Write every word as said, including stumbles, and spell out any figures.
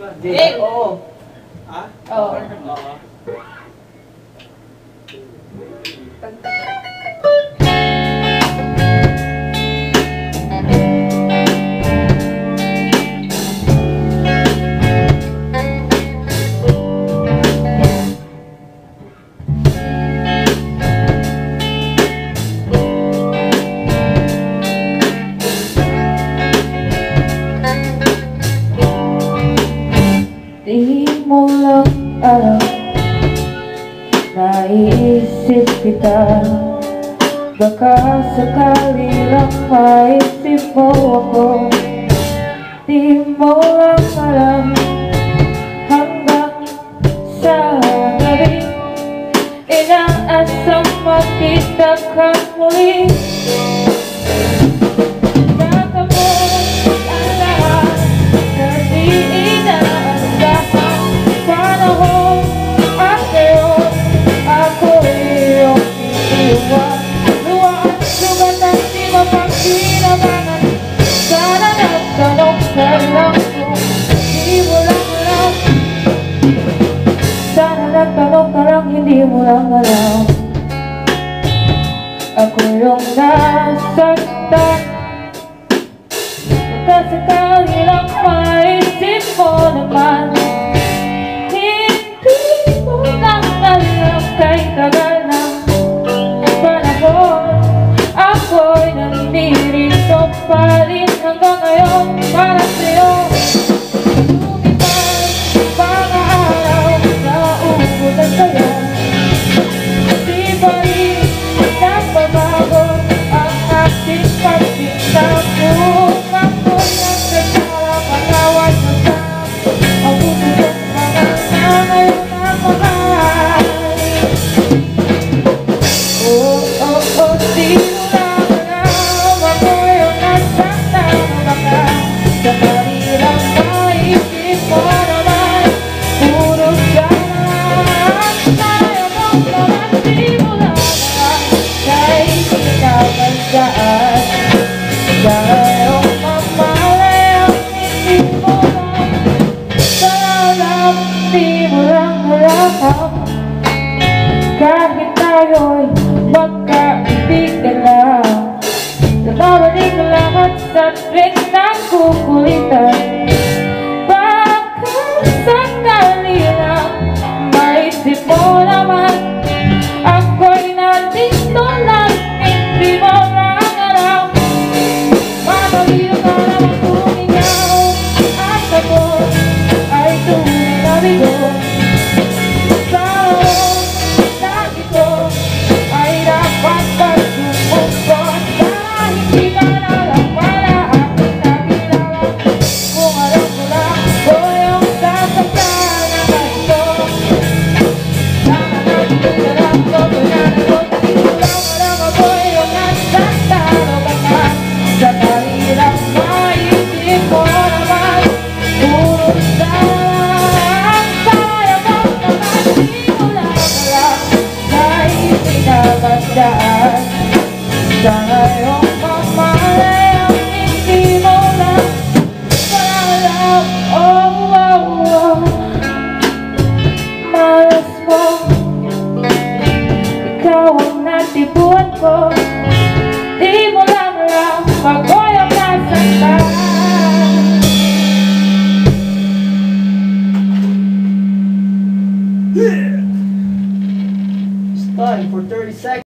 Eh, oo. Ha? Oo. Oo. Di mo lang alam, naiisip kita. Baka sakali lang maisip mo ako. Di mo lang alam, hanggang sa gabi inaasam makita ka muli. Tanong ka lang, hindi mo lang alam. Ako yung nasaktan. Magkasakali lang maisip mo naman. Hindi mo lang alam kay tagal ng panahon. Ako'y nandirito pa rin hanggang ngayon para sa'yo. Kahit tayo'y magkaibigan lang, nababalik lahat sa tuwing nagkukulitan. Baka sakali lang maisip mo naman, ako'y nandito lang, hindi mo lang alam. Matalino ka naman tumingaw, at ako ay tunay na bigo. Sa ngayong mamalayang hindi mo lang alam. Oh, oh, oh, malas mo, ikaw ang natibuan ko. Di mo lang alam, ako'y ang nasaktan. It's time for thirty seconds.